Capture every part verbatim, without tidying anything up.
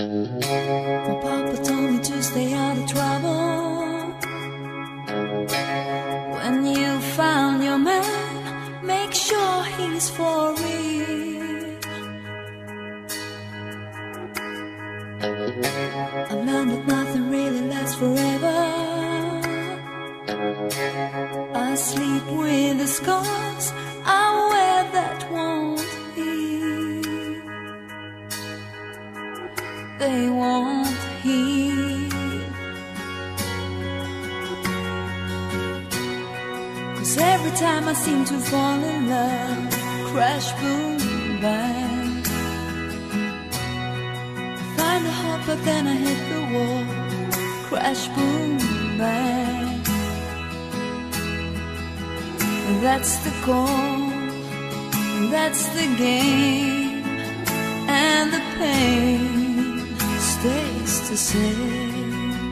My papa told me to stay out of trouble. When you found your man, make sure he's for real. I learned that nothing really lasts forever. I sleep with the scars I wear that won't heal. They won't heal. 'Cause every time I seem to fall in love, crash, boom, bang, I find a hope but then I hit the wall. Crash, boom, bang. That's the goal, that's the game, and the pain stays the same.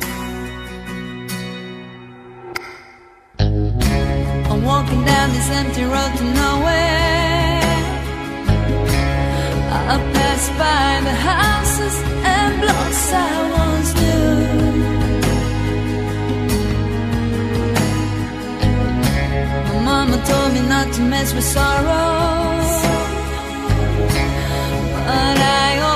I'm walking down this empty road to nowhere. I pass by the houses and blocks I once knew. Mama told me not to mess with sorrow, but I